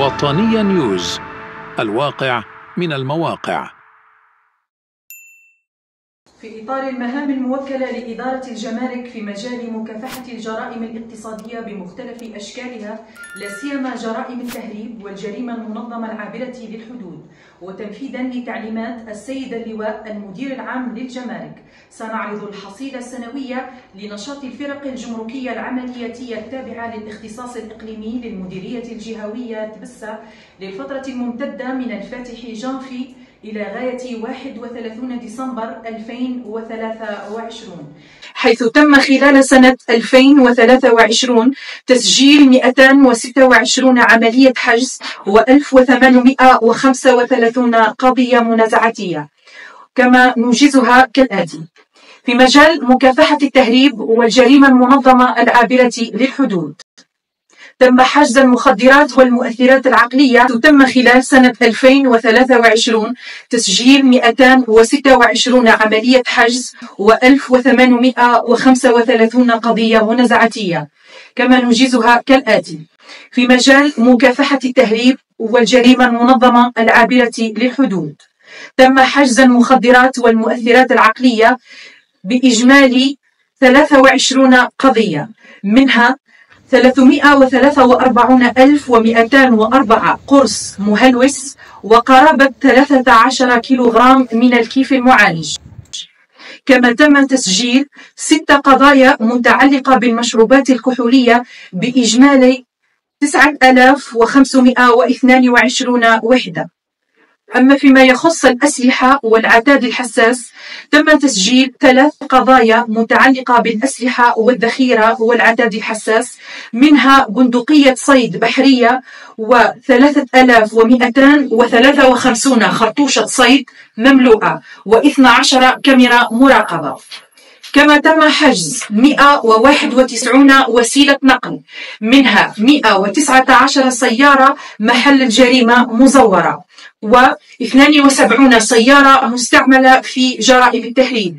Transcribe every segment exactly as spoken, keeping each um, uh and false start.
وطنية نيوز، الواقع من المواقع. في إطار المهام الموكلة لإدارة الجمارك في مجال مكافحة الجرائم الاقتصادية بمختلف أشكالها، لا سيما جرائم التهريب والجريمة المنظمة العابرة للحدود، وتنفيذا لتعليمات السيد اللواء المدير العام للجمارك، سنعرض الحصيلة السنوية لنشاط الفرق الجمركية العملياتية التابعة للاختصاص الإقليمي للمديرية الجهوية تبسة للفترة الممتدة من الفاتح جانفي إلى غاية واحد وثلاثين ديسمبر ألفين وثلاثة وعشرين، حيث تم خلال سنة ألفين وثلاثة وعشرين تسجيل مئتين وستة وعشرين عملية حجز وألف وثمانمئة وخمسة وثلاثين قضية منازعاتية، كما نوجزها كالآتي: في مجال مكافحة التهريب والجريمة المنظمة العابرة للحدود، تم حجز المخدرات والمؤثرات العقلية. تم خلال سنة ألفين وثلاثة وعشرين تسجيل مئتين وستة وعشرين عملية حجز وألف وثمانمئة وخمسة وثلاثين قضية منازعاتية، كما نوجزها كالآتي: في مجال مكافحة التهريب والجريمة المنظمة العابرة للحدود، تم حجز المخدرات والمؤثرات العقلية بإجمالي ثلاثة وعشرين قضية، منها ثلاثمئة وثلاثة وأربعين ألف ومئتين وأربعة قرص مهلوس وقرابة ثلاثة عشر كيلوغرام من الكيف المعالج. كما تم تسجيل ست قضايا متعلقة بالمشروبات الكحولية بإجمالي تسعة آلاف وخمسمئة واثنين وعشرين وحدة. أما فيما يخص الأسلحة والعتاد الحساس، تم تسجيل ثلاث قضايا متعلقة بالأسلحة والذخيرة والعتاد الحساس، منها بندقية صيد بحرية وثلاثة آلاف ومئتين وثلاثة وخمسين خرطوشة صيد مملوءة واثنتا عشرة كاميرا مراقبة. كما تم حجز مئة وواحد وتسعين وسيلة نقل، منها مئة وتسعة عشر سيارة محل الجريمة مزورة واثنين وسبعين سيارة مستعملة في جرائم التهريب.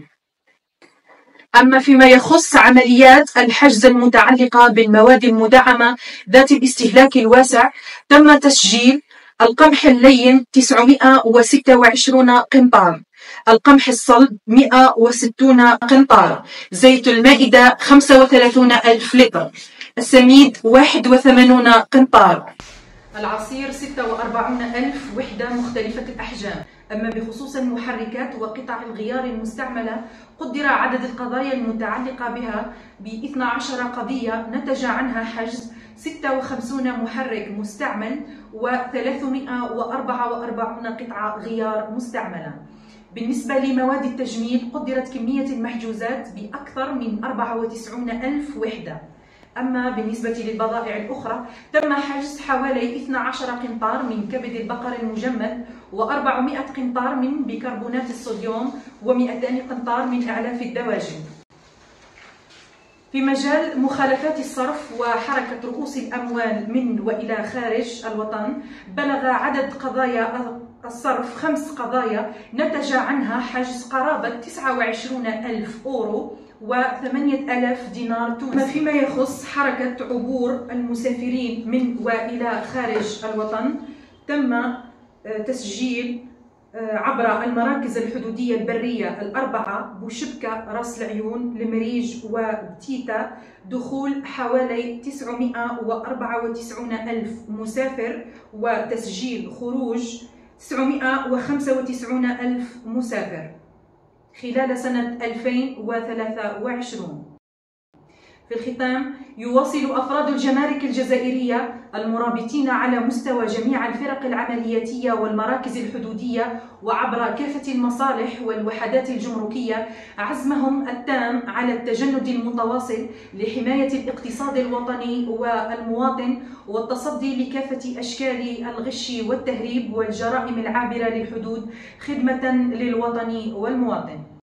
أما فيما يخص عمليات الحجز المتعلقة بالمواد المدعمة ذات الاستهلاك الواسع، تم تسجيل القمح اللين تسعمئة وستة وعشرين قنطار، القمح الصلب مئة وستين قنطار، زيت المائدة خمسة وثلاثين ألف لتر، السميد واحد وثمانين قنطار، العصير ستة وأربعين ألف وحدة مختلفة الأحجام. أما بخصوص المحركات وقطع الغيار المستعملة، قدر عدد القضايا المتعلقة بها ب اثنتي عشرة قضية نتج عنها حجز ستة وخمسين محرك مستعمل وثلاثمئة وأربعة وأربعين قطعة غيار مستعملة. بالنسبة لمواد التجميل، قدرت كمية المحجوزات بأكثر من أربعة وتسعين ألف وحدة. أما بالنسبة للبضائع الأخرى، تم حجز حوالي اثني عشر قنطار من كبد البقر المجمد وأربعمئة قنطار من بيكربونات الصوديوم ومئتين قنطار من أعلاف الدواجن. في مجال مخالفات الصرف وحركة رؤوس الأموال من وإلى خارج الوطن، بلغ عدد قضايا الصرف خمس قضايا نتج عنها حجز قرابة تسعة وعشرين ألف أورو وثمانية آلاف دينار تونسي. فيما يخص حركة عبور المسافرين من وإلى خارج الوطن، تم تسجيل عبر المراكز الحدودية البرية الأربعة بوشبكة، راس العيون، المريج وبتيتا دخول حوالي تسعمئة وأربعة وتسعين ألف مسافر، وتسجيل خروج تسعمئة وخمسة وتسعين ألف مسافر خلال سنة ألفين وثلاثة وعشرين. في الختام، يواصل أفراد الجمارك الجزائرية المرابطين على مستوى جميع الفرق العملياتية والمراكز الحدودية وعبر كافة المصالح والوحدات الجمركية عزمهم التام على التجند المتواصل لحماية الاقتصاد الوطني والمواطن والتصدي لكافة أشكال الغش والتهريب والجرائم العابرة للحدود خدمة للوطن والمواطن.